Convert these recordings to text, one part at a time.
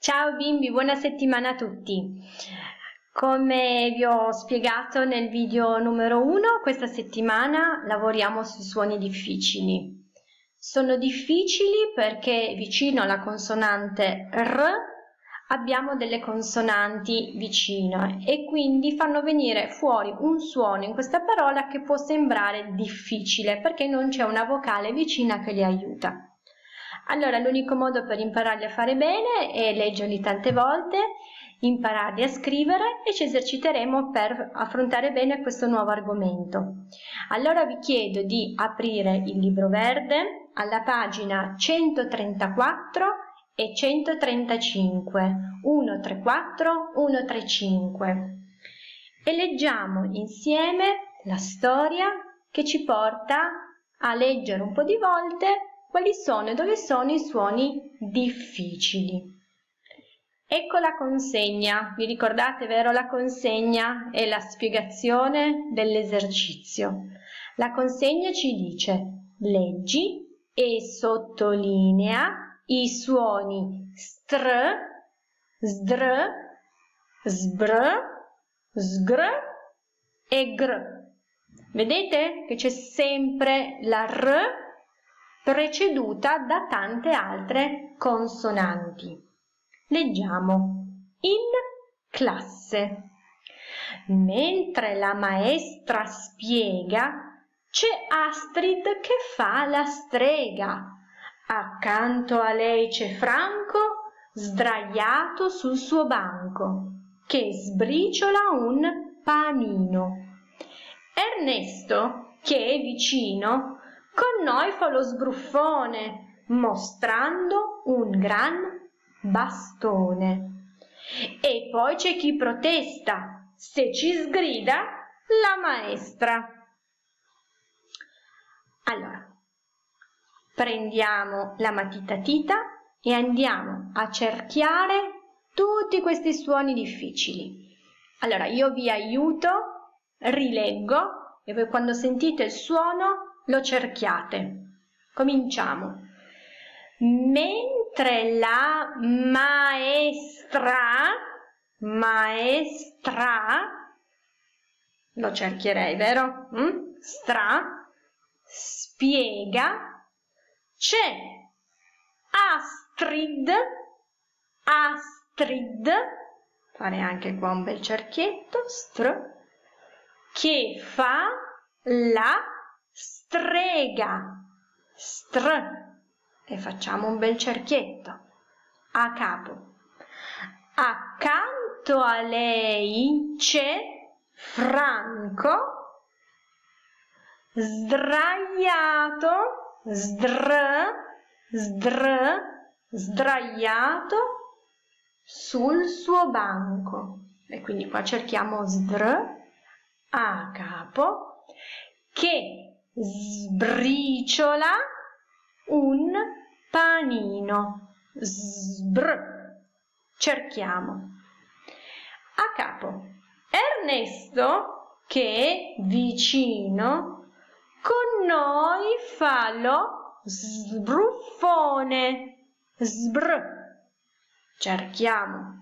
Ciao bimbi, buona settimana a tutti. Come vi ho spiegato nel video numero 1, questa settimana lavoriamo sui suoni difficili. Sono difficili perché vicino alla consonante R abbiamo delle consonanti vicine e quindi fanno venire fuori un suono in questa parola che può sembrare difficile perché non c'è una vocale vicina che li aiuta. Allora, l'unico modo per impararli a fare bene è leggerli tante volte, impararli a scrivere e ci eserciteremo per affrontare bene questo nuovo argomento. Allora vi chiedo di aprire il libro verde alla pagina 134 e 135, 134, 135 e leggiamo insieme la storia che ci porta a leggere un po' di volte quali sono e dove sono i suoni difficili. Ecco la consegna, vi ricordate, vero? La consegna è la spiegazione dell'esercizio. La consegna ci dice: leggi e sottolinea i suoni str, sdr, sbr, sgr e gr. Vedete che c'è sempre la R preceduta da tante altre consonanti. Leggiamo. In classe. Mentre la maestra spiega, c'è Astrid che fa la strega. Accanto a lei c'è Franco, sdraiato sul suo banco, che sbriciola un panino. Ernesto, che è vicino, con noi fa lo sbruffone, mostrando un gran bastone. E poi c'è chi protesta, se ci sgrida la maestra. Allora, prendiamo la matita e andiamo a cerchiare tutti questi suoni difficili. Allora, io vi aiuto, rileggo e voi quando sentite il suono lo cerchiate. Cominciamo. Mentre la maestra, lo cercherei, vero? Stra, spiega, c'è Astrid, fare anche qua un bel cerchietto, che fa la strega, e facciamo un bel cerchietto a capo. Accanto a lei c'è Franco, sdraiato, sdraiato sul suo banco. E quindi qua cerchiamo a capo, che sbriciola un panino. Cerchiamo a capo. Ernesto, che è vicino, con noi fa lo sbruffone. Cerchiamo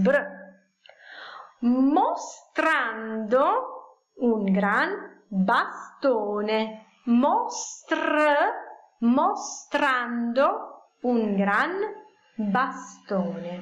mostrando un gran bastone. Mostrando un gran bastone.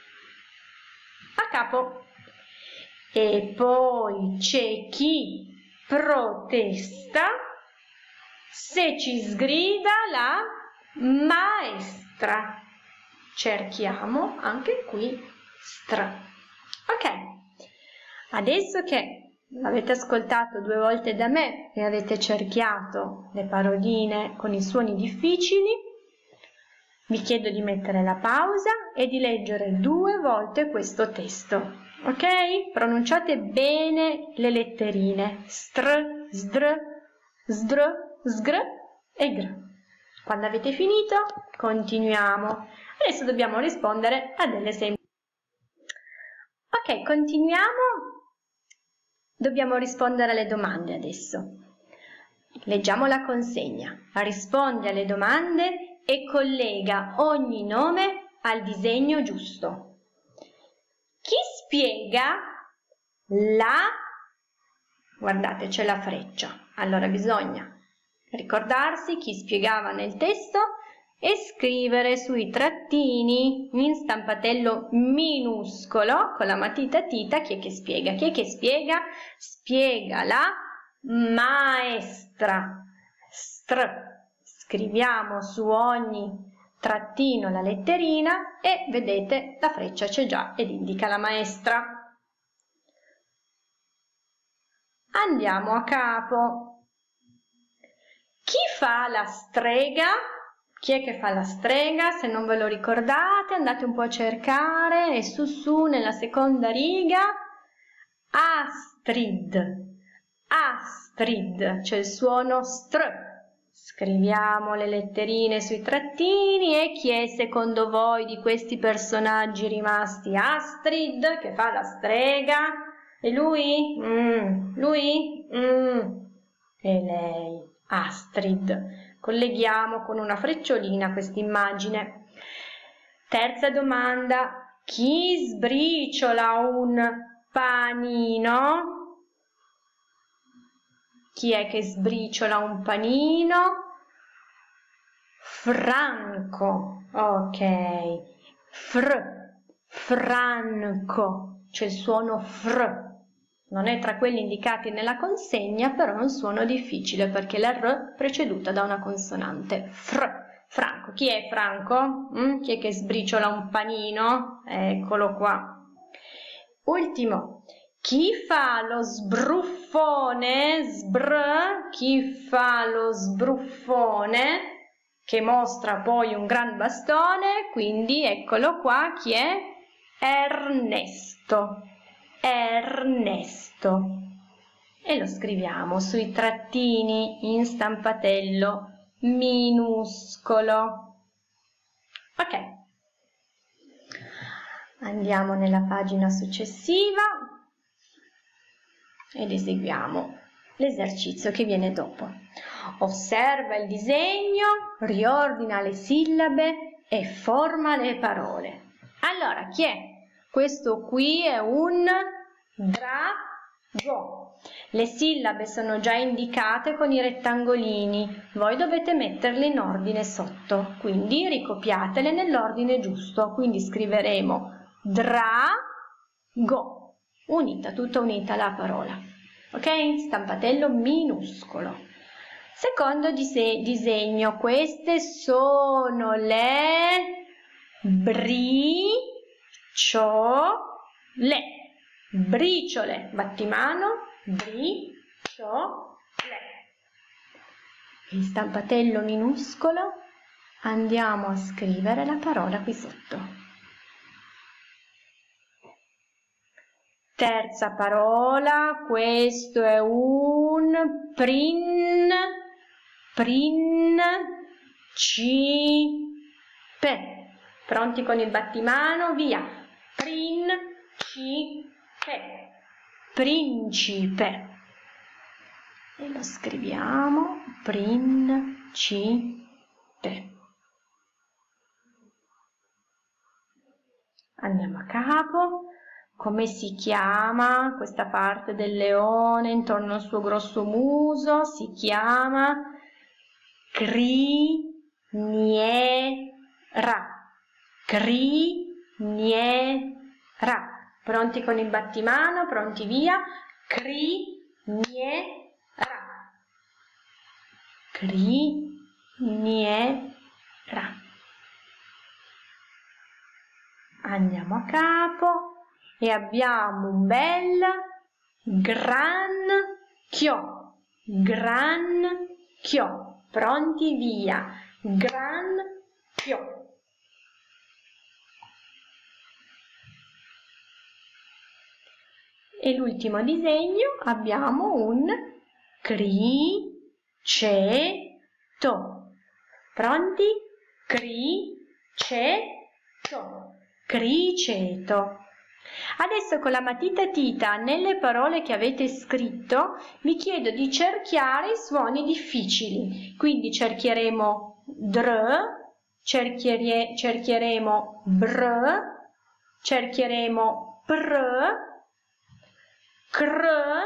A capo. E poi c'è chi protesta, se ci sgrida la maestra. Cerchiamo anche qui Ok, adesso che l'avete ascoltato 2 volte da me e avete cerchiato le paroline con i suoni difficili, vi chiedo di mettere la pausa e di leggere 2 volte questo testo, ok? Pronunciate bene le letterine str, sdr, sdr, sgr e gr. Quando avete finito, continuiamo. Adesso dobbiamo rispondere a delle semplici. Ok, continuiamo. Dobbiamo rispondere alle domande adesso. Leggiamo la consegna. Rispondi alle domande e collega ogni nome al disegno giusto. Chi spiega la... Guardate, c'è la freccia. Allora bisogna ricordarsi chi spiegava nel testo e scrivere sui trattini in stampatello minuscolo con la matita tita chi è che spiega. Chi è che spiega? Spiega la maestra. Scriviamo su ogni trattino la letterina e vedete la freccia c'è già ed indica la maestra. Andiamo a capo. Chi fa la strega? Chi è che fa la strega? Se non ve lo ricordate, andate un po' a cercare, è su nella seconda riga. Astrid. Astrid, c'è il suono str. Scriviamo le letterine sui trattini e chi è secondo voi di questi personaggi rimasti? Astrid, che fa la strega. E lui? Lui? E lei? Astrid. Colleghiamo con una frecciolina questa immagine. Terza domanda. Chi sbriciola un panino? Chi è che sbriciola un panino? Franco. Ok. Franco. C'è il suono fr. Non è tra quelli indicati nella consegna, però è un suono difficile perché la R è preceduta da una consonante. Franco. Chi è Franco? Chi è che sbriciola un panino? Eccolo qua. Ultimo. Chi fa lo sbruffone? Chi fa lo sbruffone? Che mostra poi un gran bastone, quindi eccolo qua. Chi è? Ernesto. Ernesto. E lo scriviamo sui trattini in stampatello minuscolo. Ok. Andiamo nella pagina successiva ed eseguiamo l'esercizio che viene dopo. Osserva il disegno, riordina le sillabe e forma le parole. Allora, chi è? Questo qui è un drago. Le sillabe sono già indicate con i rettangolini. Voi dovete metterle in ordine sotto, quindi ricopiatele nell'ordine giusto. Quindi scriveremo drago, unita, tutta unita la parola. Ok? Stampatello minuscolo. Secondo disegno, queste sono le briciole, battimano, briciole. In stampatello minuscolo andiamo a scrivere la parola qui sotto. Terza parola, questo è un principe. Pronti con il battimano? Via! Principe. E lo scriviamo, principe. Andiamo a capo. Come si chiama questa parte del leone intorno al suo grosso muso? Si chiama criniera. Criniera. Pronti con il battimano? Pronti via? Criniera. Criniera. Andiamo a capo e abbiamo un bel granchio. Granchio. Pronti via? Granchio. E l'ultimo disegno abbiamo un criceto. Pronti? Criceto. Criceto. Adesso con la matita tita nelle parole che avete scritto vi chiedo di cerchiare i suoni difficili. Quindi cercheremo dr, cercheremo br, cercheremo pr, cr,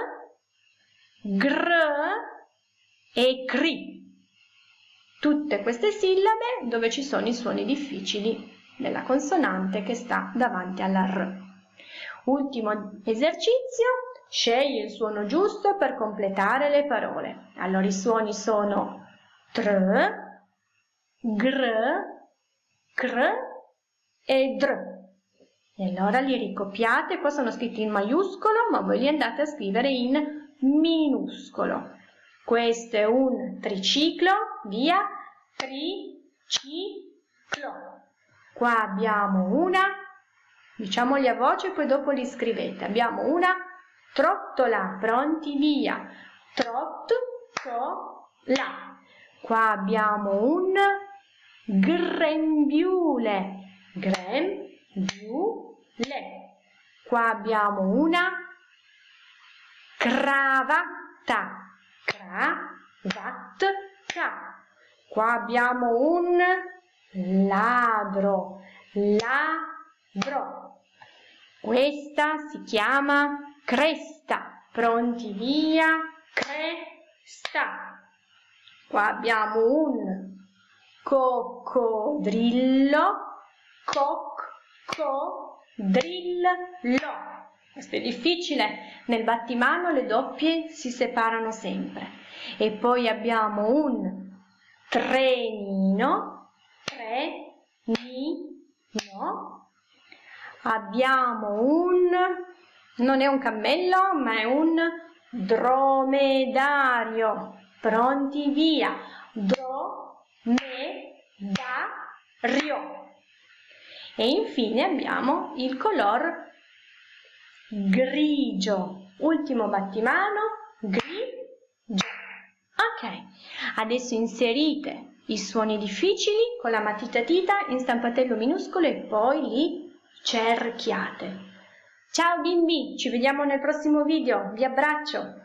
gr e cri. Tutte queste sillabe dove ci sono i suoni difficili della consonante che sta davanti alla R. Ultimo esercizio, scegli il suono giusto per completare le parole. Allora i suoni sono tr, gr, cr e dr. E allora li ricopiate, qua sono scritti in maiuscolo, ma voi li andate a scrivere in minuscolo. Questo è un triciclo, via, triciclo. Qua abbiamo una, diciamoli a voce, poi dopo li scrivete. Abbiamo una trottola, pronti, via, trottola. Qua abbiamo un grembiule, grembiule. Qua abbiamo una cravatta, cravatta. Qua abbiamo un ladro, ladro. Questa si chiama cresta. Pronti, via, cresta. Qua abbiamo un coccodrillo, coccodrillo. Questo è difficile, nel battimano le doppie si separano sempre. E poi abbiamo un trenino, trenino. Abbiamo un, non è un cammello, ma è un dromedario. Pronti, via, dromedario. E infine abbiamo il color grigio. Ultimo battimano, grigio. Ok, adesso inserite i suoni difficili con la matita in stampatello minuscolo e poi li cerchiate. Ciao bimbi, ci vediamo nel prossimo video, vi abbraccio!